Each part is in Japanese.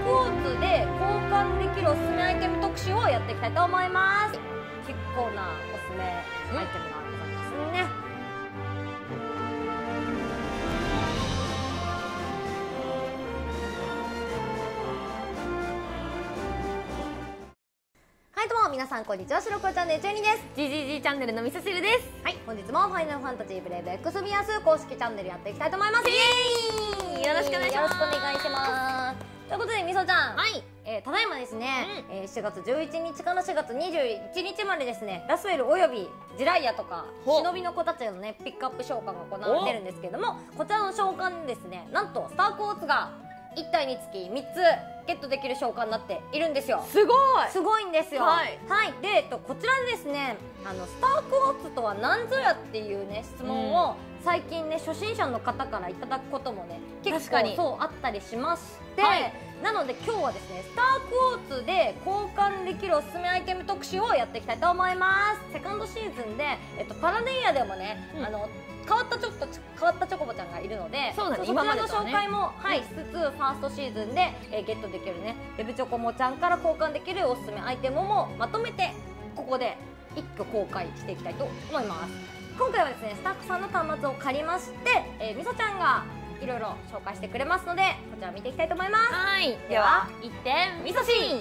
クオーツで交換できるおすすめアイテム特集をやっていきたいと思います。結構なおすすめアイテムがございますね。はい、どうも皆さんこんにちは。白黒チャンネル12です。 GGG チャンネルの味噌汁です。 はい、本日もファイナルファンタジーブレイブ X ビアス公式チャンネルやっていきたいと思います。イエーイ、 よろしくお願いします。 よろしくお願いします。ということでみそちゃん、 はい、 ただいまですね、4月11日から4月21日までですね、ラスウェルおよびジライアとか忍びの子たちのねピックアップ召喚が行われてるんですけれども、こちらの召喚でですね、なんとスタークオーツが1体につき3つゲットできる召喚になっているんですよ。 すごいすごいんですよ。 はい、 はい、で、こちらでですね、スタークオーツとは何ぞやっていうね質問を、最近ね初心者の方からいただくこともね結構そうあったりしまして、はい、なので今日はですねスタークオーツで交換できるおすすめアイテム特集をやっていきたいと思います。セカンドシーズンで、パラデイヤでもね、変わったチョコボちゃんがいるので、そちらの紹介も、しつつファーストシーズンで、ゲットできるねデブチョコモちゃんから交換できるおすすめアイテムもまとめてここで一挙公開していきたいと思います。今回はですねスタッフさんの端末を借りまして、みそちゃんがいろいろ紹介してくれますのでこちら見ていきたいと思います。 はい、では行ってみそしん。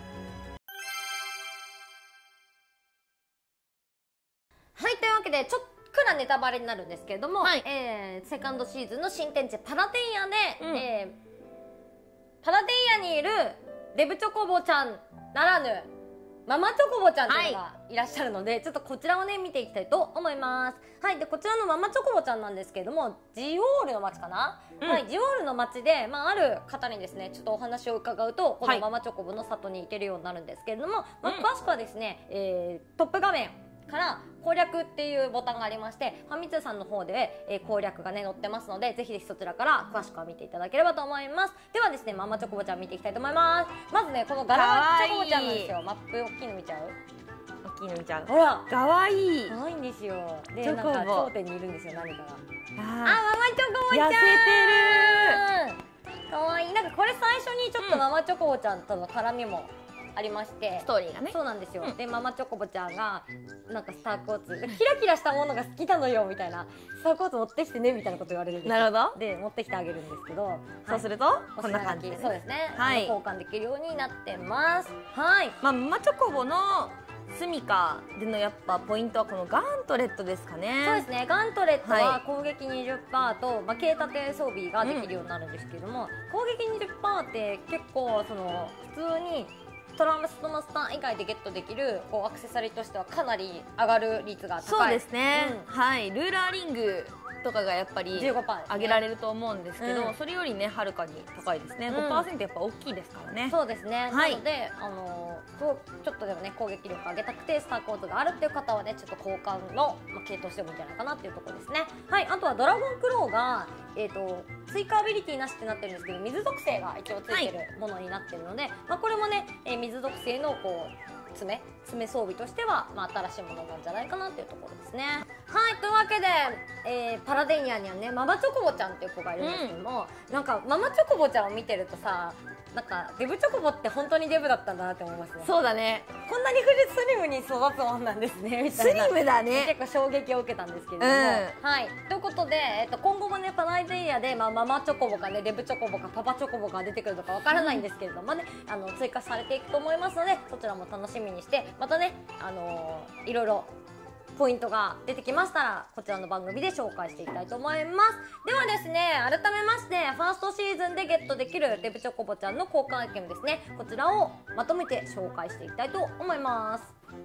はい、というわけでちょっくらネタバレになるんですけれども、セカンドシーズンの新天地パラデイヤで、パラデイヤにいるデブチョコボちゃんならぬママチョコボちゃんというのがいらっしゃるので、ちょっとこちらをね見ていきたいと思います。はい、でこちらのママチョコボちゃんなんですけれども、ジオールの街かな、はい、ジオールの街で、ある方にですねちょっとお話を伺うと、このママチョコボの里に行けるようになるんですけれども、詳しくはですね、トップ画面から攻略っていうボタンがありまして、ファミ通さんの方で、攻略がね載ってますので、ぜひぜひそちらから詳しくは見ていただければと思います。ではですね、ママチョコボちゃん見ていきたいと思います。まずね、このガラチョコボちゃんなんですよ。マップ大きいの見ちゃう？ 大きいの見ちゃう。 ほら、 かわいい。 かわいいんですよ。で、なんか頂点にいるんですよ、何かが。ママチョコボちゃん。 痩せてる。かわいい。なんかこれ最初にちょっとママチョコボちゃんとの絡みもありまして、 ストーリーがね。 そうなんですよ。でママチョコボちゃんがなんかスタークオーツキラキラしたものが好きなのよみたいな、スタークオーツ持ってきてねみたいなこと言われるんですよ。 なるほど。 で持ってきてあげるんですけど、 そうするとこんな感じ。 そうですね。 はい。 交換できるようになってます。はい。 ママチョコボのスミカでのやっぱポイントはこのガントレットですかね。 そうですね。ガントレットは攻撃 20% と、軽盾装備ができるようになるんですけども、攻撃 20% って結構その普通にトランストマスター以外でゲットできるアクセサリーとしてはかなり上がる率が高い。 そうですね、はい。ルーラーリングとかがやっぱり 15% 上げられると思うんですけど、それよりねはるかに高いですね。5% やっぱ大きいですからね。 そうですね。なのでちょっとでもね攻撃力上げたくてスターコードがあるっていう方はね、ちょっと交換の系統してもいいんじゃないかなっていうところですね。はい。あとはドラゴンクローが追加アビリティなしってなってるんですけど、水属性が一応ついてるものになってるので、これもね、水属性の爪装備としては、新しいものなんじゃないかなっていうところですね。はい、というわけで、パラデイヤにはねママチョコボちゃんっていう子がいるんですけども、なんかママチョコボちゃんを見てるとさ、なんかデブチョコボって本当にデブだったんだなって思いますね。 そうだね。 こんなにスリムに育つもんなんですねみたいな。 スリムだね。 結構衝撃を受けたんですけれども、はい。ということで、今後もねパラデイヤで、ママチョコボかねデブチョコボかパパチョコボが出てくるのかわからないんですけれどもね、追加されていくと思いますので、そちらも楽しみにして、またねいろいろポイントが出てきましたらこちらの番組で紹介していきたいと思います。ではですね、改めましてファーストシーズンでゲットできるデブチョコボちゃんの交換アイテムですね、こちらをまとめて紹介していきたいと思います。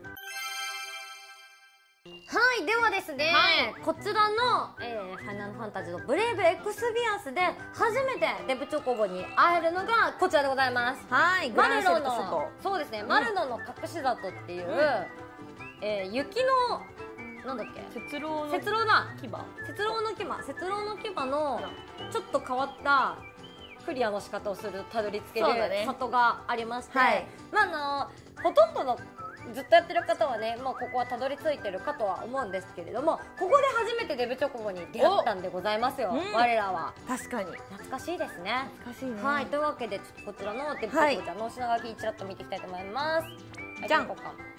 はい、ではですね、こちらの、ファイナルファンタジーのブレイブエクスビアスで初めてデブチョコボに会えるのがこちらでございます。 はい、 マルノの、そうですね、マルノの隠し里っていう、雪のなんだっけ、雪狼の牙、雪狼の牙のちょっと変わったクリアの仕方をするとたどり着ける里がありまして、ほとんどのずっとやってる方はね、もうここはたどり着いてるかとは思うんですけれども、ここで初めてデブチョコボに出会ったんでございますよ、我らは。 確かに懐かしいですね。 懐かしいね。 はい、というわけでちょっとこちらのデブチョコボちゃんのお品書きちらっと見ていきたいと思います。 じゃん。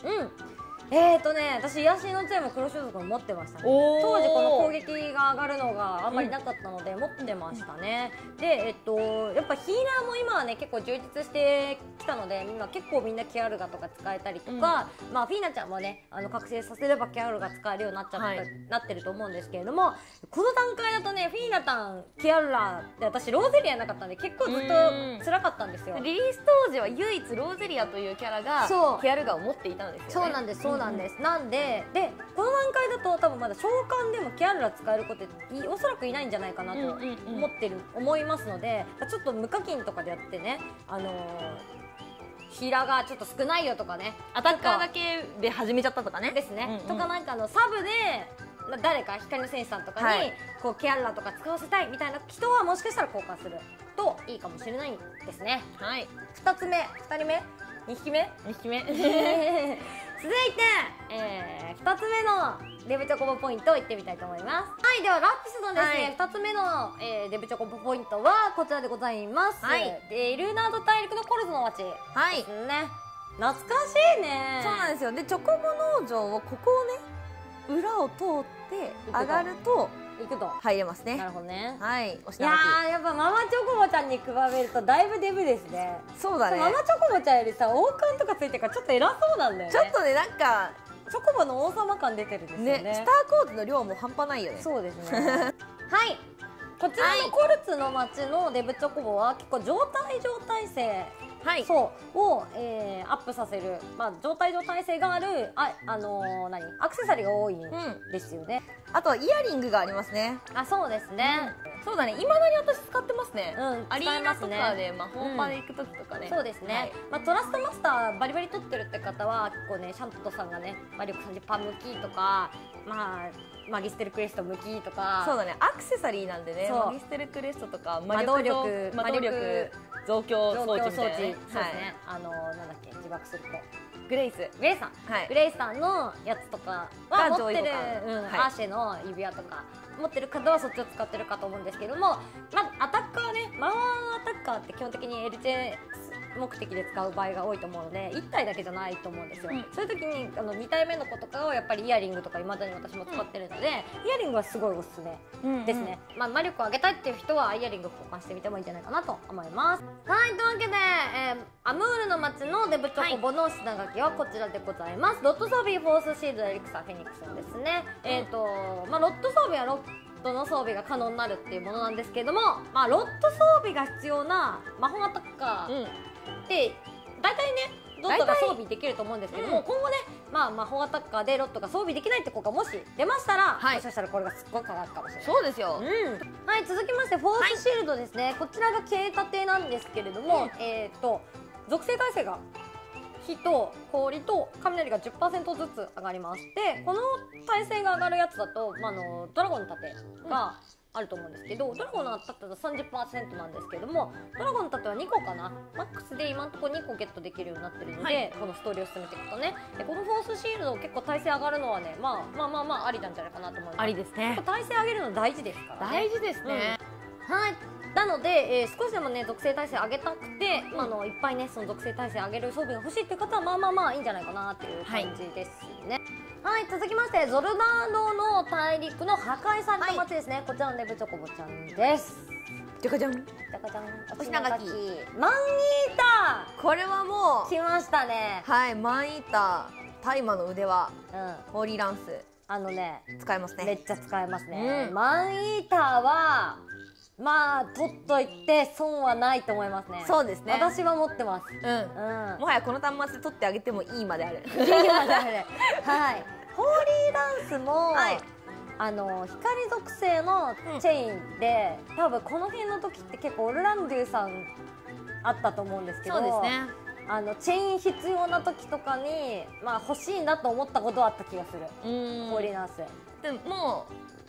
私癒しのチェーンも黒装束も持ってましたね。当時この攻撃が上がるのがあんまりなかったので持ってましたね。でやっぱヒーラーも今はね結構充実してきたので、今結構みんなケアルガとか使えたりとか、まあフィーナちゃんもね覚醒させればケアルガ使えるようになっちゃった、なってると思うんですけれども、この段階だとねフィーナタンケアルラで私ローゼリアなかったんで結構ずっと辛かったんですよ。 リリース当時は唯一ローゼリアというキャラがケアルガを持っていたのですよね。 そうなんです、そうなんです。なんでこの段階だと多分まだ召喚でもケアルラ使える子っておそらくいないんじゃないかなと思いますので、ちょっと無課金とかでやってね、ヒーラーがちょっと少ないよとかね、 アタッカーだけで始めちゃったとかねですね、とかなんかサブで誰か光の戦士さんとかにこうケアルラとか使わせたいみたいな人はもしかしたら交換するといいかもしれないんですね。 はい。 2人目続いて、2つ目のデブチョコボポイントをいってみたいと思います。はい、ではラピスのですね、2つ目の、デブチョコボポイントはこちらでございます。ルーナード大陸のコルズの街ですね。懐かしいね。 そうなんですよ。でチョコボ農場をここをね裏を通って上がると行くと入れますね。 なるほどね。 はい。 いやー、やっぱママチョコボちゃんに比べるとだいぶデブですね。 そうだね。 ママチョコボちゃんよりさ王冠とかついてるからちょっと偉そうなんだよね。 ちょっとね、なんかチョコボの王様感出てるんですよね。 スターコードの量も半端ないよね。 そうですね。はい。こちらのコルツの街のデブチョコボは結構状態性を、アップさせる、状態性があるアクセサリーが多いんですよね。 あとはイヤリングがありますね。 そうですね。 そうだね。未だに私使ってますね。アリーナとかで本場で行く時とかね。 そうですね。トラストマスターバリバリ取ってるって方は結構ねシャントさんがね魔力30%向きとかマギステルクレスト向きとか。 そうだね。アクセサリーなんでね。マギステルクレストとか魔力増強装置みたいなね。そうですね。 なんだっけ、自爆するとグレイスさんのやつとかは持ってるアーシェの指輪とか持ってる方はそっちを使ってるかと思うんですけども、アタッカーね、マンアタッカーって基本的に LJ 目的で使う場合が多いと思うので1体だけじゃないと思うんですよ。そういう時に2体目の子とかはやっぱりイヤリングとか未だに私も使ってるので、イヤリングはすごいおすすめですね。魔力を上げたいっていう人はイヤリング交換してみてもいいんじゃないかなと思います。はい、というわけで、アムールの街のデブチョコボの品書きはこちらでございます。ロット装備、フォースシールド、エリクサー、フェニックスのですね、ロット装備はロットの装備が可能になるっていうものなんですけれども、ロット装備が必要な魔法アタッカーで大体ねロットが装備できると思うんですけども、今後ね魔法アタッカーでロットが装備できないって子がもし出ましたら、もしかしたらこれがすっごい変わるかもしれない。 そうですよ。 はい、続きましてフォースシールドですね。こちらが経過艇なんですけれども、属性耐性が火と氷と雷が 10% ずつ上がりまして、この耐性が上がるやつだと、ドラゴンの盾があると思うんですけど、ドラゴンの盾だと 30% なんですけども、ドラゴンの盾は2個かな、マックスで今のところ2個ゲットできるようになってるので、このストーリーを進めていくとね、このフォースシールド結構耐性上がるのはね、ありなんじゃないかなと思います。 ありですね。 耐性上げるの大事ですからね。 大事ですね。 はい。なので、少しでもね属性耐性上げたくて、いっぱいねその属性耐性上げる装備が欲しいっていう方はいいんじゃないかなっていう感じですね。はい、続きましてゾルダードの大陸の破壊された街ですね。こちらのデブチョコボちゃんです。 じゃかじゃん。 じゃかじゃん。 お品書き。 マンイーター。 これはもう来ましたね。 はい、マンイーター、大麻の腕輪、ホーリーランス。使えますね。 めっちゃ使えますね。マンイーターは取っといて損はないと思いますね。 そうですね。 私は持ってます。 もはやこの端末で取ってあげてもいいまである。 いいまである。はい。ホーリーランスも、光属性のチェインで、多分この辺の時って結構オルランデュさんあったと思うんですけど、 そうですね。 チェイン必要な時とかに欲しいなと思ったことはあった気がする。ホーリーランス。 でも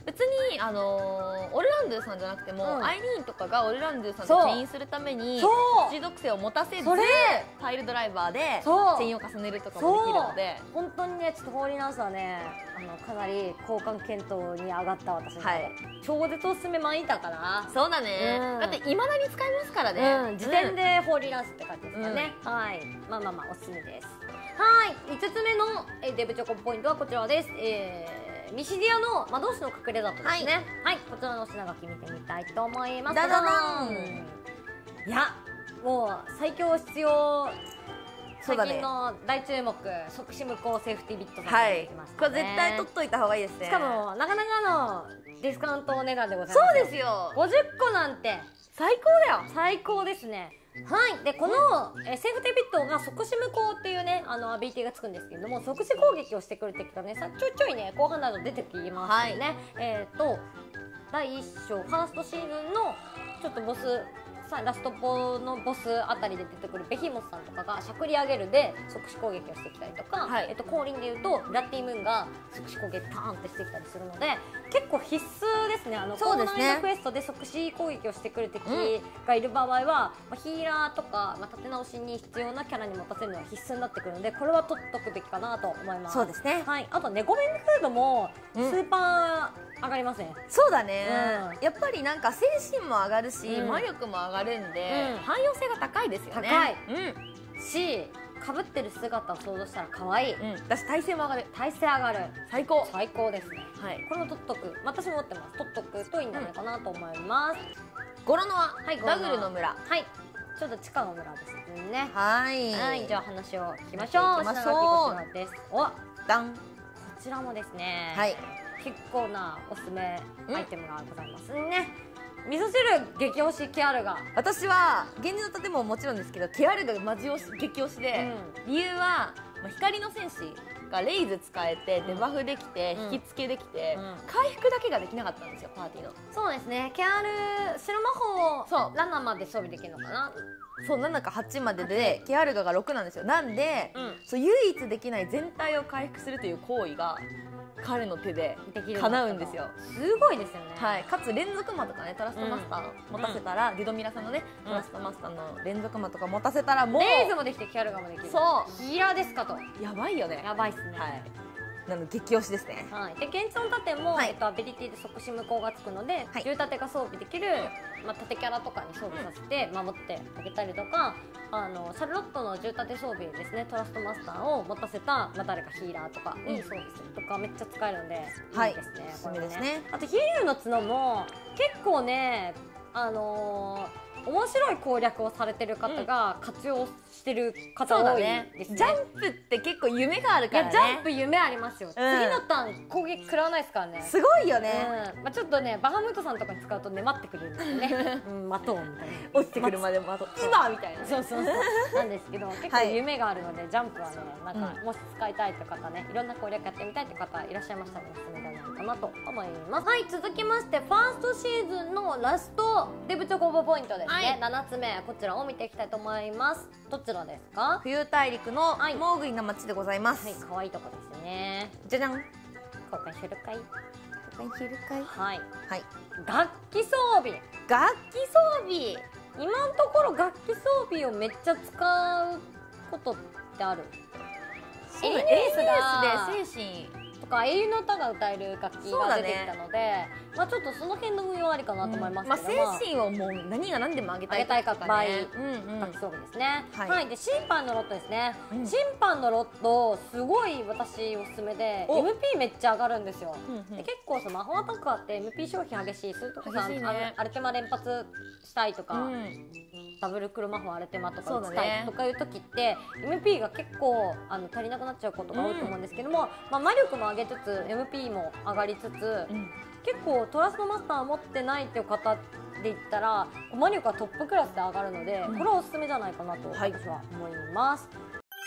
別にオルランドゥさんじゃなくても、アイリーンとかがオルランドゥさんと牽引するために土属性を持たせずパイルドライバーでチェーンを重ねるとかもできるので、 本当にねちょっとホーリーナンスはねかなり交換検討に上がった私の中で、超絶おすすめマンイーターかな。 そうだね、だっていまだに使えますからね、 時点でホーリーナンスって感じですかね。はい、まあおすすめです。はい、5つ目のデブチョコポイントはこちらです。ミシディアの魔導士の隠れ里ですね。はい、こちらの品書き見てみたいと思います。 ダダダン。 いや、もう最強必要。最近の大注目即死無効セーフティビットが出てきましたね。 これ絶対取っといた方がいいですね。 しかもなかなかのディスカウント値段でございます。 そうですよ。 50個なんて最高だよ。 最高ですね。はい、でこの、セーフティビットが即死無効っていうねアビリティがつくんですけれども、即死攻撃をしてくる敵がねちょいね後半など出てきますよね。第1章ファーストシーズンのちょっとボスラストポのボスあたりで出てくるベヒモスさんとかがしゃくり上げるで即死攻撃をしてきたりとか、降臨でいうとラッティムーンが即死攻撃パーンってしてきたりするので結構必須ですね。 そうですね、 コーナークエストで即死攻撃をしてくる敵がいる場合は、ヒーラーとか、立て直しに必要なキャラに持たせるのは必須になってくるので、これは取っとくべきかなと思います。 そうですね。 はい、あとネゴメンフードもスーパー上がりますね。 そうだね、やっぱりなんか精神も上がるし、魔力も上がるんで、汎用性が高いですよね。 高い、しかぶってる姿を想像したら可愛い、 私耐性も上がる。 耐性上がる、 最高ですね。はい、これも取っとく、私も持ってます。取っとくといいんじゃないかなと思います。 ゴロノア、ダグルの村、 はい、ちょっと地下の村ですね。 はい、 じゃあ話を聞きましょう。品書きこちらです。 ダン、こちらもですね、 はい、 結構なおすすめアイテムがございますね。味噌汁激推しケアルガ、 私は源氏の盾ももちろんですけどケアルガがマジ激推しで、理由は光の戦士がレイズ使えてデバフできて引き付けできて、回復だけができなかったんですよ、パーティーの。 そうですね、ケアル白魔法を7まで装備できるのかな。 そう、7か8まででケアルガが6なんですよ。なんで、そう唯一できない全体を回復するという行為が彼の手で叶うんですよ。 すごいですよね。 はい、かつ連続魔とかね、トラストマスター持たせたら、ディドミラさんのねトラストマスターの連続魔とか持たせたらもうレイズもできてケアルガもできる。そうヒーラーですかと。 やばいよね。 やばいっすね。 はい、なので激推しですね。 はい、で現地の盾も、アビリティで即死無効がつくので、銃盾が装備できる、盾キャラとかに装備させて守ってあげたりとか、シャルロットの銃盾装備ですね、トラストマスターを持たせた、誰かヒーラーとかに装備するとか、めっちゃ使えるのでいいですね。 おすすめですね。 あと飛竜の角も結構ね、面白い攻略をされてる方が活用してる方多いですね。 ジャンプって結構夢があるからね。 ジャンプ夢ありますよ。次のターン攻撃食らわないですからね。 すごいよね。 ちょっとね、バハムートさんとかに使うとね、待ってくれるんですよね。待とうみたいな。 落ちてくるまで待とう。今みたいな。 そうなんですけど、結構夢があるので、ジャンプはね、なんかもし使いたいって方ね、いろんな攻略やってみたいって方いらっしゃいましたらおすすめじゃないかなと思います。はい、続きましてファーストシーズンのラストデブチョコボポイントですね。7つ目、こちらを見ていきたいと思います。どちらですか？ 冬大陸のモーグリな街でございます。 はい、可愛いとこですね。 じゃじゃん。 公開するかい？ 公開するかい？ はい。 はい。 楽器装備。 楽器装備。 今のところ楽器装備をめっちゃ使うことってある？ エリネースで精神とか英雄の歌が歌える楽器が出てきたので、ちょっとその辺の運用ありかなと思いますけども、 精神をもう何が何でもあげたい場合、楽器装備ですね。はい、で審判のロットですね。審判のロットすごい私おすすめで MP めっちゃ上がるんですよ。で結構魔法アタッカーって MP 消費激しい。そういうとこさ、アルテマ連発したいとか、ダブル黒魔法アルテマとか打ちたいとかいう時って MP が結構足りなくなっちゃうことが多いと思うんですけども、魔力も上げつつ MP も上がりつつ、結構トラストマスター持ってないっていう方で言ったら魔力がトップクラスで上がるので、これはおすすめじゃないかなと私は思います。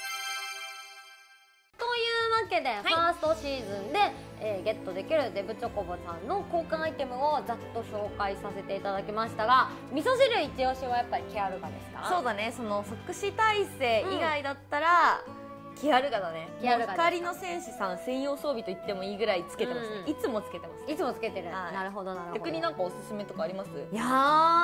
というわけで、ファーストシーズンで、ゲットできるデブチョコボさんの交換アイテムをざっと紹介させていただきましたが、味噌汁一押しはやっぱりケアルガですか？ そうだね、その即死耐性以外だったら、 ケアルガだね。 ケアルガ光の戦士さん専用装備と言ってもいいぐらいつけてますね。いつもつけてます。 いつもつけてる。なるほどなるほど。 逆になんかおすすめとかあります？ いやー、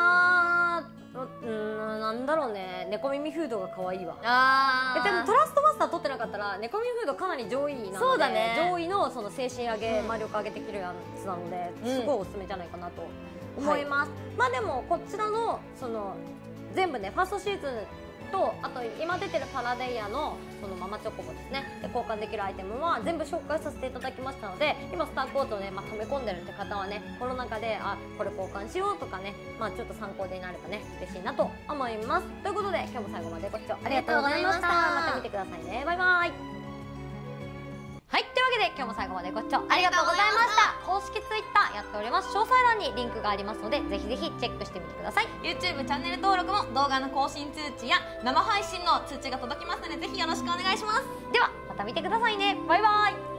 なんだろうね、猫耳フードが可愛いわ。でもトラストバスター取ってなかったら猫耳フードかなり上位なので、 そうだね、 上位のその精神上げ、魔力上げてきるやつなので、すごいおすすめじゃないかなと思います。まあでもこちらのその全部ね、ファーストシーズンと、あと今出てるパラデイヤのそのママチョコボですね、で交換できるアイテムは全部紹介させていただきましたので、今スターコートをね、溜め込んでるって方はね、この中でこれ交換しようとかね、ちょっと参考になればね嬉しいなと思います。ということで今日も最後までご視聴ありがとうございました。また見てくださいね。バイバイ。はい、というわけで今日も最後までご視聴ありがとうございました。公式 Twitter やっております。詳細欄にリンクがありますので、ぜひぜひチェックしてみてください。 YouTube チャンネル登録も動画の更新通知や生配信の通知が届きますので、ぜひよろしくお願いします。 ではまた見てくださいね。バイバイ。